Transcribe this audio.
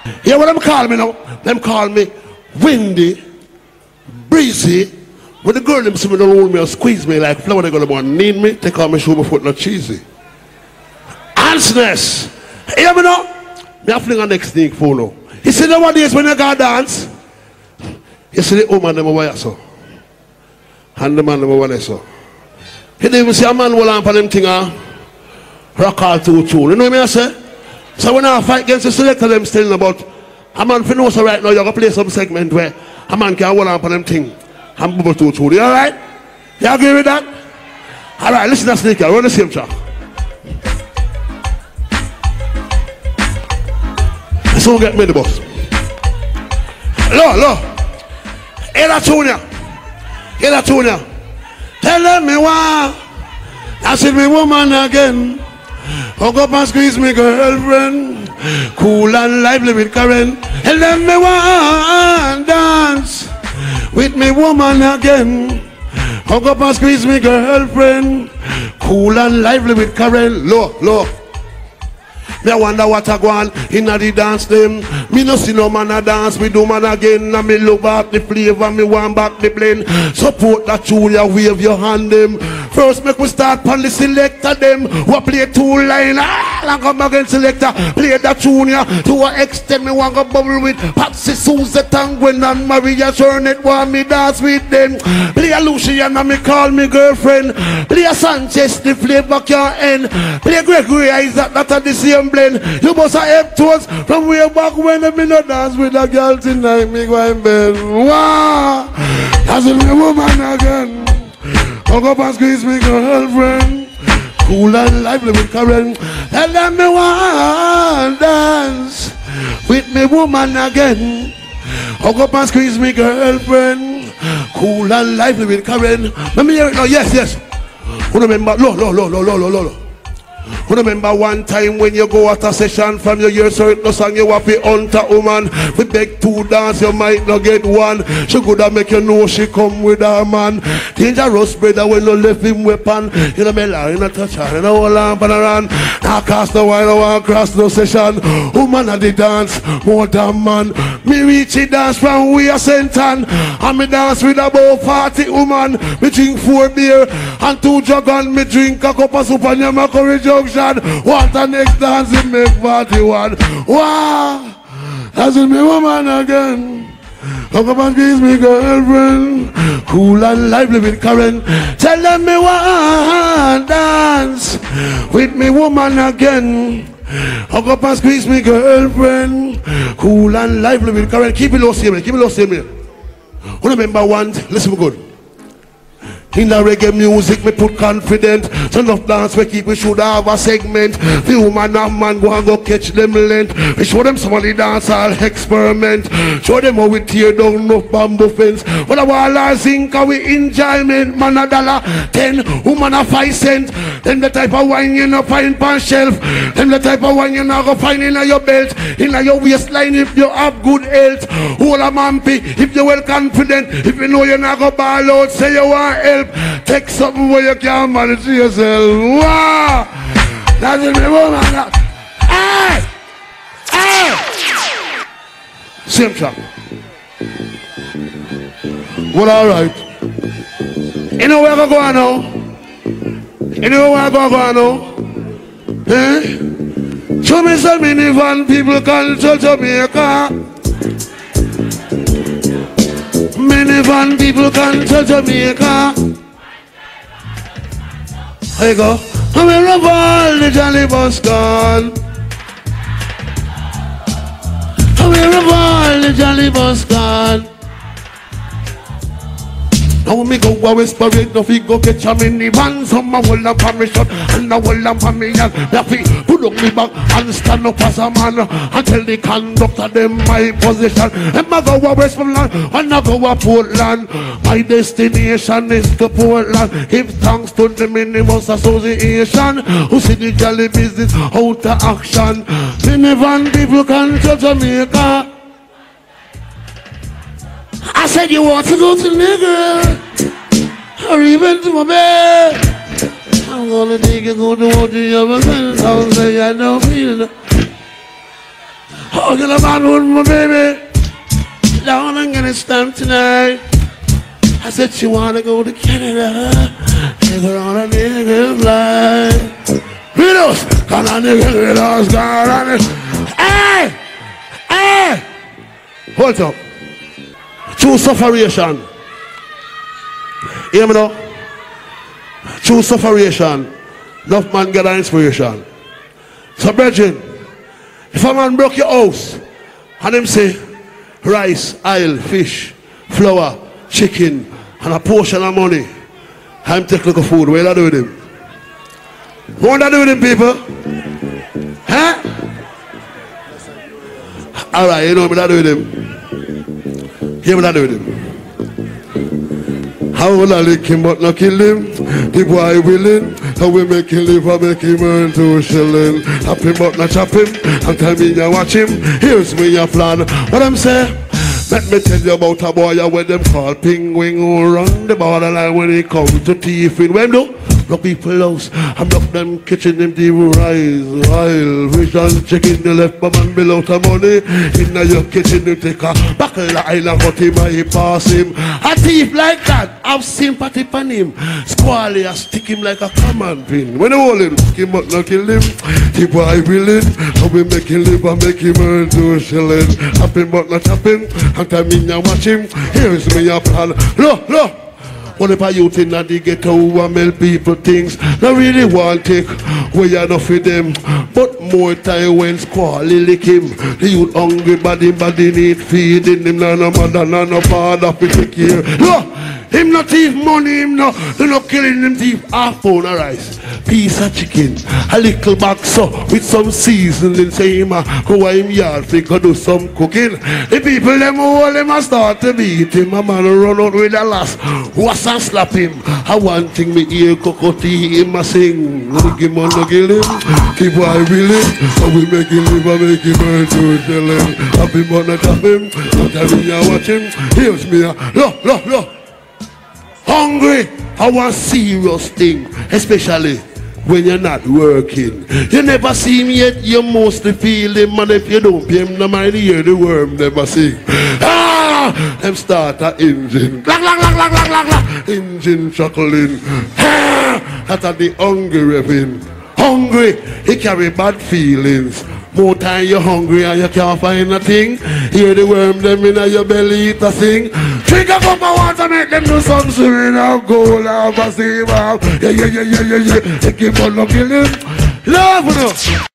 Yeah, what them call me now? Them call me windy, breezy. When the girl them see me don't hold me or squeeze me like flower, they gonna want need me, take off my shoe, my foot not cheesy. Handsness. Hear me now? Me a fling a next thing for now. You see nowadays when you go dance, you see the woman them over here so. And the man them over there so. You don't even see a man hold on for them thing rock all too tune. You know what I say? So when I fight against the selector them still about a man for know so right now you're gonna play some segment where a man can hold on for them thing and bubble too tune. You alright? You agree with that? Alright, listen to Sneaker, we're on the same track. So get me the boss. Look. Hear that tune ya. Hear that tune ya. Tell them me why. I see me woman again. Hook up and squeeze me girlfriend. Cool and lively with Karen. Tell them me why dance with me woman again. Hook up and squeeze me girlfriend. Cool and lively with Karen. Look. Me wonder what I go on in the dance them. Me no see no man a dance, me do man again. And me look back the flavor, me want back the blend. Support that tune, ya wave your hand them. First make we start on the selector them. We play two line, and come back and selector. Play that tune ya to an extent. Me want to bubble with Patsy, Suzette, and Gwen and Maria Jornet. Want me dance with them. Play a Luciana, me call me girlfriend. Play a Sanchez, the flavor can't end. Play Gregory Isaac, that are the same blend. You must have toes from way back when me no dance with a girl tonight. Me go in bed. Wow, that's a woman again. Hook up and squeeze me girlfriend. Cool and lively with Karen. Tell them me want dance with me woman again. Hook up and squeeze me girlfriend. Cool and lively with Karen. Let me hear it now. Yes. Who remember? Lo. You remember one time when you go at a session from your year certain song you have to hunter woman. We beg to dance, you might not get one. She could have make you know she come with her man. Dangerous brother when you left him weapon. You know me lie, you know touch her, you know all lamp and around. Now cast the while, I want cross no session. Woman at the dance, more than man. Me reach the dance from we are sentan. And me dance with about 40 woman. Me drink 4 beer and 2 jug and me drink a cup of soup and you make a junction. What the next dance it make 41. Wow, that's me woman again. Hook up and squeeze me girlfriend. Cool and lively with Karen. Tell them me want dance with me woman again. Hook up and squeeze me girlfriend. Cool and lively with Karen. Keep it low, see me. Keep it low, see me. Remember one, listen good. In the reggae music, me put confident. Turn up dance, we keep, we should have a segment. The woman and man go and go catch them length. We show them some of the dance all experiment. Show them how we tear down no bamboo fence. When I want zinc, we enjoyment. Man a $10, woman a 5 cents. Then the type of wine you no find pan shelf. Then the type of wine you not go find in your belt. In your waistline if you have good health. Hold a mampy if you well confident. If you know you not go ball out, say you want help. Take something where you can manage yourself. Wow! That's it, woman. Hey! Same track. Well, alright. You know where I go on now? You know where I go on now? Eh? Show me some minivan people control Jamaica. Minivan people control Jamaica. There you go. I'm in a ball, the Jolly Bus gone. I'm in a ball, the Jolly Bus gone. Now me go a whisper it, no fi go catch a minivan. Some a hold up on me shot and a hold up on me hand. Me fi put up me back and stand up as a man and tell the conductor them my position. And I go a Westmoreland and I go a Portland. My destination is to Portland. If thanks to the Minibus Association who see the jolly business out of action. Minivan people control Jamaica. I said you want to go to nigga or even to my bed. I'm gonna take you go to what you ever been. I'll say I don't feel it. I Oh, get a man with my baby. Down and get it stamped tonight. I said she wanna go to Canada. Take her on a nigga flight. Read us. Can a nigga read us? Hey! Hey! Hold up. True sufferation. Hear me now? True sufferation. Enough man get an inspiration. So brethren, if a man broke your house and him say rice, oil, fish, flour, chicken and a portion of money, I'm take look of food, what do I do with him? What do I do with him, people? Huh? Alright, you know what I do with him? Hear what I do with him? How will I lick him but not kill him? The boy willing, how we make him live or make him earn 2 shillings. Chop him but not chop him, and tell me you watch him. Here's me your plan. What I'm saying? Let me tell you about a boy where them call Penguin who run the borderline when he come to thief in. When do? Block people house and block them kitchen, them the rice, oil, fish and chicken. The left my man below the money. In your kitchen you take a buckle line and cut him and he pass him. A thief like that, have sympathy for him. Squally I stick him like a common pin. When you hold him, him but not kill him. The boy willing, how we make him live and make him earn 2 shillings. Chop him but not chop him, and tell me you watch him. Here's me your plan. Look, look. What if I youth in the ghetto who mail people things? Not really want take way enough for them. But more time when squally lick him. The youth hungry body need feeding him. No mother, no father to take care. No! Him not thief money, him no. They're not killing him thief half pound of rice, piece of chicken, a little box so with some seasoning. Say him go him yard fi go do some cooking. The people them all them a start to beat him. A man run out with a lass, was and slap him. I one thing me hear cocotti him a sing. No give him, no kill him. Keep boy willing, so we make him live and make him earn 2 shillings. Happy but not tap him. Don't tell me you watch him. Here's me look. Hungry, I want serious thing, especially when you're not working. You never see him yet, you mostly feel him, and if you don't pay him no mind, you hear the worm never sing. Them start a engine, engine chuckling. That's the hungry revving. Hungry, he carry bad feelings. More time you're hungry and you can't find a thing. Hear the worm them in your belly eat a thing. Drink a cup of water, make them do some swimming out, gold out, a steam out. Yeah. They keep on looking him. Love enough.